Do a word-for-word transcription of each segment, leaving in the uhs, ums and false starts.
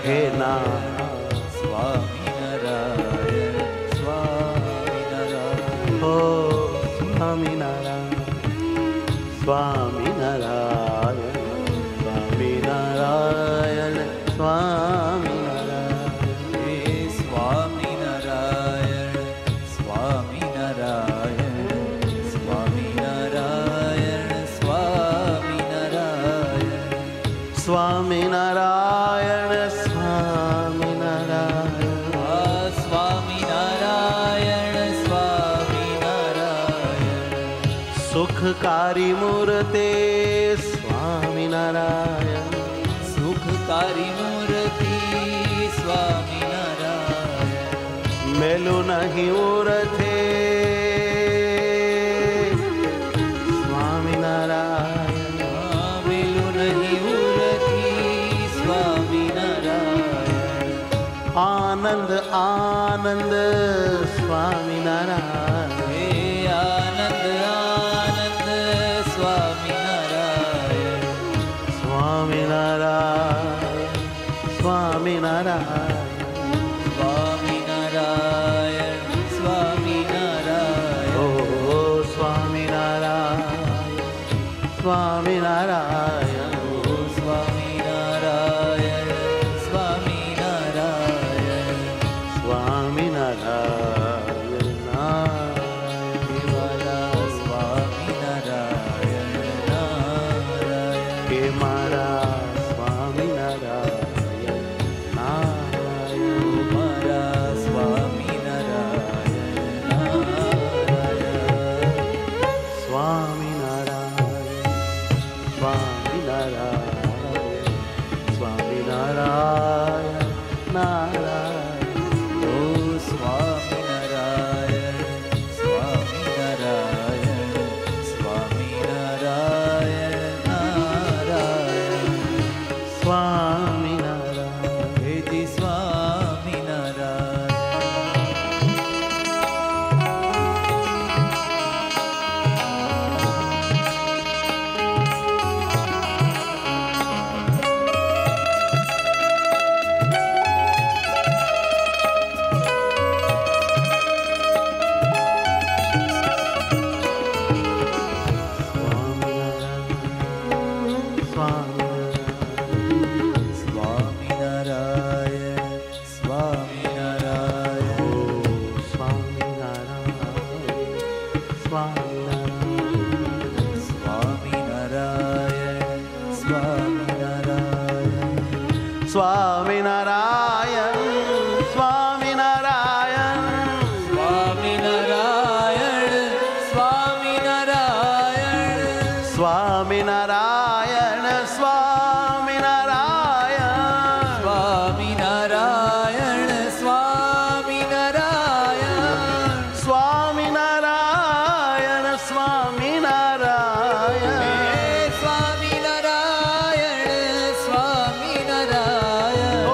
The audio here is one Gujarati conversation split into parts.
હે ના સ્વામિનારાયણ સ્વામિનારાયણ હો સ્વામિનારાયણ સ્વામિનારાયણ સ્વામિનારાયણ સ્વામિનારાયણ હે સ્વામિનારાયણ સ્વામિનારાયણ સ્વામિનારાયણ સ્વામિનારાયણ સ્વામિનારાયણ સ્વામિનારાયણ આ સ્વામિનારાયણ સ્વામિનારાયણ સુખકારી મૂર્તે સ્વામિનારાયણ સુખકારી મૂર્તિ સ્વામિનારાયણ મેલું નહીં ઉરથે સ્વામિનારાયણ મેલું નહીં ઉરથી સ્વામિનારાયણ આનંદ આનંદ સ્વામિનારાયણ હે આનંદ આનંદ સ્વામિનારાયણ સ્વામિનારાયણ સ્વામિનારાયણ સ્વામિનારાયણ સ્વામિનારાયણ ઓ સ્વામિનારાયણ સ્વામિનારાયણ ઓ સ્વામિનારાયણ સ્વામિનારાયણ સ્વામિનારાયણ નારાયણ દેવાલા સ્વામિનારાયણ નારાયણ હે મારા સ્વામિનારાયણ નારાયણ મારા સ્વામિનારાયણ નારાયણ સ્વામિનારાયણ સ્વામિનારાયણ સ્વામિનારાયણ નારાયણ ઓ સ્વામિનારાયણ સ્વામિનારાયણ સ્વામિનારાયણ નારાયણ સ્વામિનારાયણ હેજી સ્વામિનારાયણ સ્વામિનારાયણ સ્વામિનારાયણ સ્વામિનારાયણ સ્વામિનારાયણ સ્વામિનારાયણ સ્વામિનારાયણ સ્વામિનારાયણ સ્વામિનારાયણ સ્વામિનારાયણ સ્વામિનારાયણ સ્વામિનારાયણ સ્વામિનારાયણ સ્વામિનારાયણ સ્વામિનારાયણ સ્વામિનારાયણ સ્વામિનારાયણ ઓ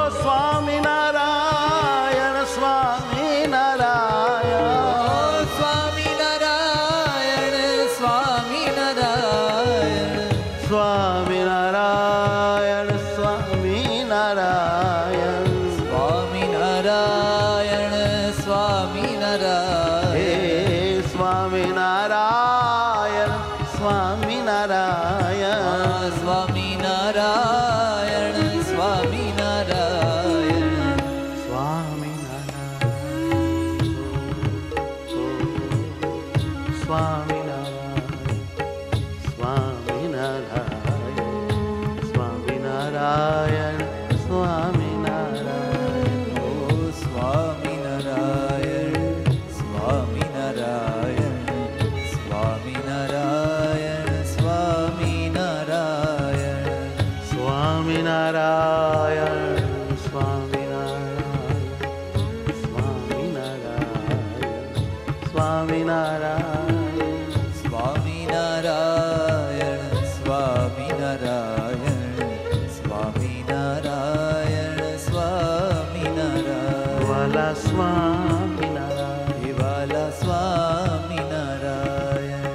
સ્વામિનારાયણ સ્વામિનારાયણ સ્વામિનારાયણ સ્વામિનારાયણ સ્વામિનારાયણ સ્વામિનારાયણ સ્વામિનારાયણ સ્વામિનારાયણ હે સ્વામિનારાયણ સ્વામિનારાયણ સ્વામિનારાયણ સ્વામિનારાયણ સ્વામિનારાયણ સ્વામિનારાયણ સ્વામિનારાયણ ઓ સ્વામિનારાયણ સ્વામિનારાયણ સ્વામિનારાયણ સ્વામિનારાયણ સ્વામિનારાયણ સ્વામિનારાયણ સ્વામિનારાયણ સ્વામિનારાયણ સ્વામિનારાયણ સ્વામિનારાયણ સ્વામિનારાયણ સ્વામિનારાયણ વાલા સ્વામિનારાયણ હે વાલા સ્વામિનારાયણ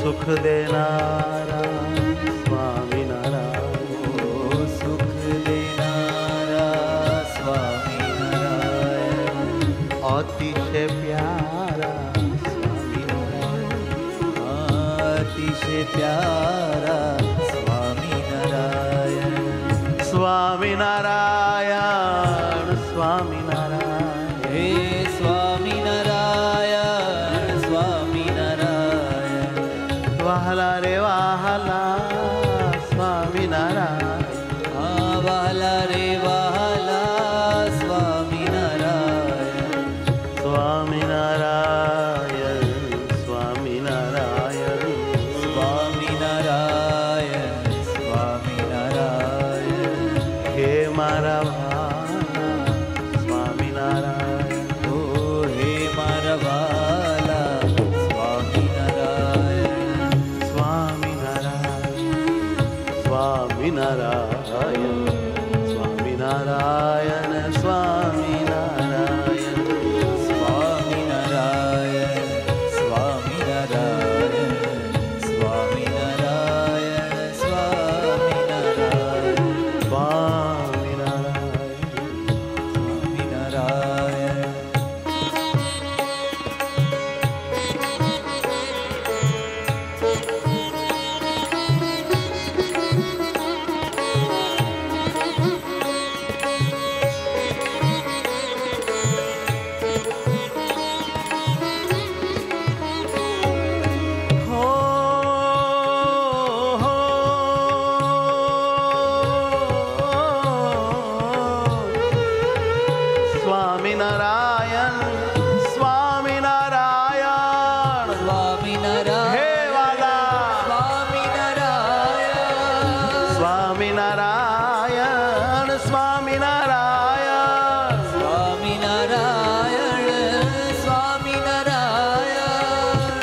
સુખ દેનારા સ્વામિનારાયણ, ઓ સુખ દેનારા સ્વામિનારાયણ, અતિશય પ્યારા સ્વામિનારાયણ, અતિશય પ્યારા સ્વામિનારાયણ, સ્વામિનારાયણ સ્વામિનારાયણ, હે સ્વામિનારાયણ સ્વામિનારાયણ, વહાલા રે વહાલા સ્વામિનારાયણ, આ વહાલા રે વહાલા સ્વામિનારાયણ, સ્વામિનારાયણ સ્વામિનારાયણ, સ્વામિનારાયણ સ્વામિનારાયણ, હે મારા વહાલા સ્વામિનારાયણ, ઓ હે મારા વહાલા સ્વામિનારાયણ, સ્વામિનારાયણ સ્વામિનારાયણ, સ્વામિનારાયણ સ્વામિનારાયણ, સ્વામિનારાયણ સ્વામિનારાયણ, સ્વામિનારાયણ સ્વામિનારાયણ, સ્વામિનારાયણ. સ્વામિનારાયણ. હો હો સ્વામિનારાયણ સ્વામિનારાયણ, સ્વામિનારાયણ હે વાલા સ્વામિનારાયણ, સ્વામિનારાયણ સ્વામિનારાયણ, સ્વામિનારાયણ સ્વામિનારાયણ,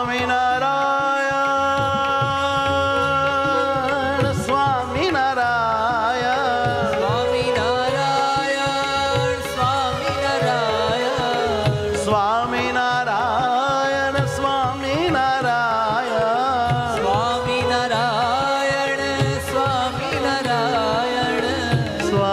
સ્વામિનારાયણ સ્વામિનારાયણ, સ્વામિનારાયણ સ્વામિનારાયણ, સ્વામિનારાયણ સ્વામિનારાયણ, સ્વામિનારાયણ સ્વામિનારાયણ,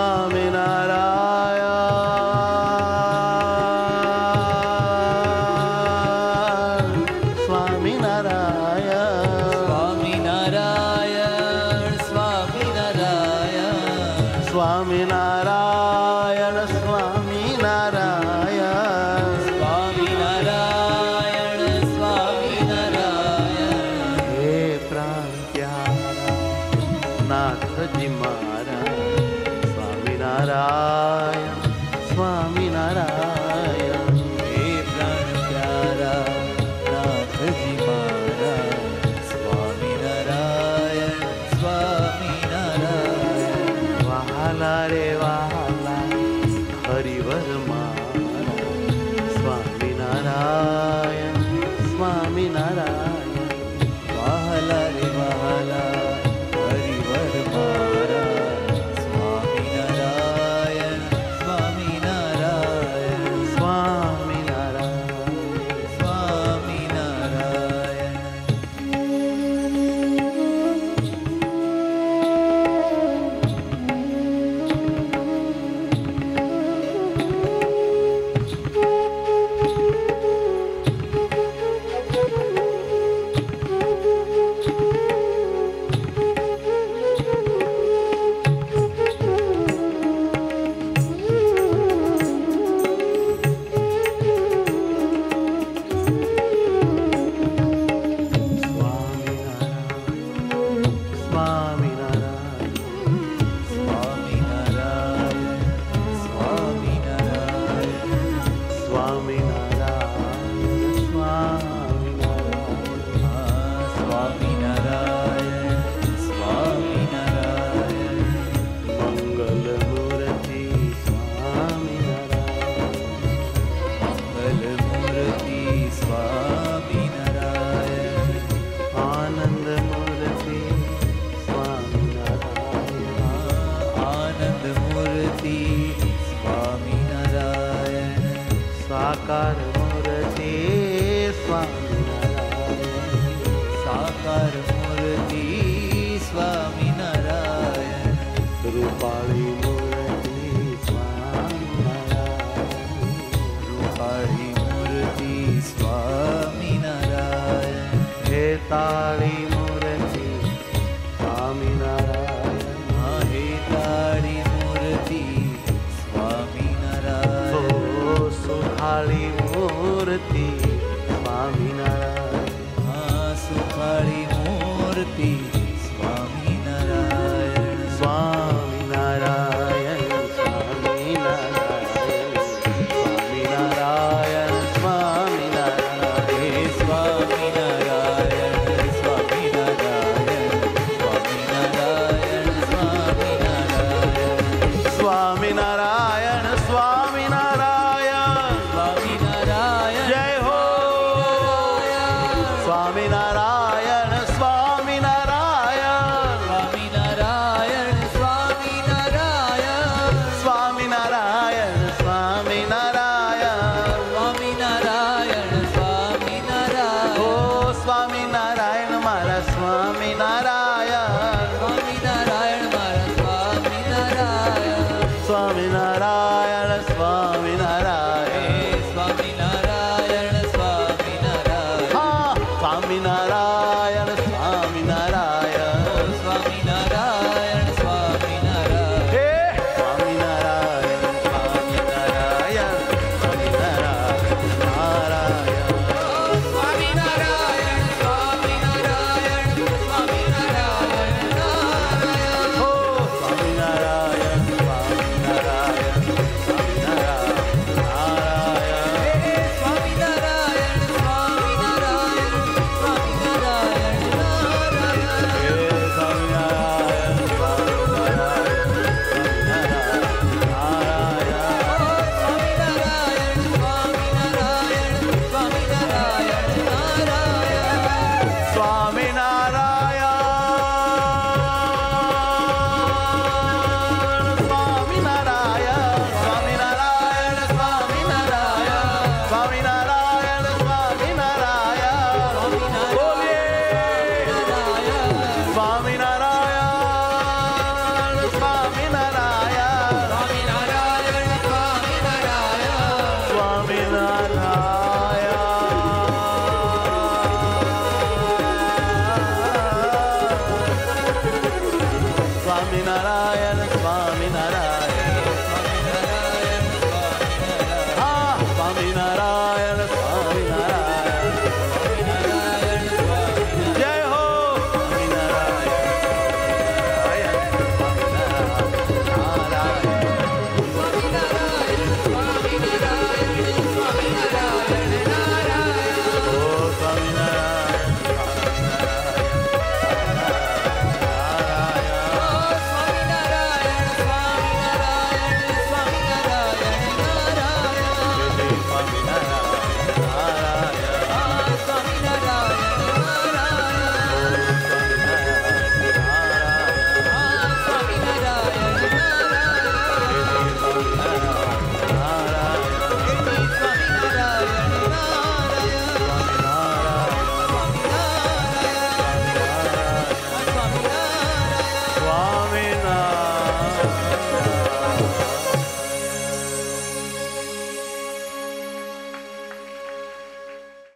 સ્વામિનારાયણ સ્વામિનારાયણ, સ્વામિનારાયણ સ્વામિનારાયણ, સ્વામિનારાયણ સ્વામિનારાયણ, હે પ્રાણ પ્યારા નાથજી મારા સ્વામિનારાયણ સ્વામિનારાયણ, હે પ્રાણ પ્યારા નાથજી મારા સ્વામિનારાયણ સ્વામિનારાયણ, વહાલા રે વહાલા હરિવર મારા સ્વામિનારાયણ સ્વામિનારાયણ, વહાલા રે વહાલા હરિવર મારા સ્વામિનારાયણ સ્વામિનારાયણ, સ્વામિનારાયણ. સ્વામિનારાયણ. સાકાર મૂર્તિ સ્વામિનારાયણ, સ્વામિનારાયણ રૂપાળી મૂર્તિ સ્વામિનારાયણ રૂપાળી મૂર્તિ સ્વામિનારાયણ હેતાળી મૂર્તિ સ્વામિનારાયણ હા હેતાળી મૂર્તિ સ્વામિનારાયણ ઓ સુખાળી મૂર્તિ સ્વામિનારાયણ હા સુખાળી મૂર્તિ સ્વામિનારાયણ સ્વામિનારાયણ સ્વામિનારાયણ સ્વામિનારાયણ હે સ્વામિનારાયણ સ્વામિનારાયણ સ્વામિનારાયણ સ્વામિનારાયણ સ્વામિનારાયણ સ્વામિનારાયણ સ્વામિનારાયણ જય હો સ્વામિનારાયણ સ્વામિનારાયણ સ્વામિનારાયણ સ્વામિનારાયણ સ્વામિનારાયણ સ્વામિનારાયણ સ્વામિનારાયણ સ્વામિનારાયણ ઓ સ્વામિનારાયણ મારા સ્વામિનારાયણ સ્વામિનારાયણ મારા સ્વામિનારાયણ સ્વામિનારાયણ સ્વામિનારાયણ હે સ્વામિનારાયણ સ્વામિનારાયણ હા સ્વામિનારાયણ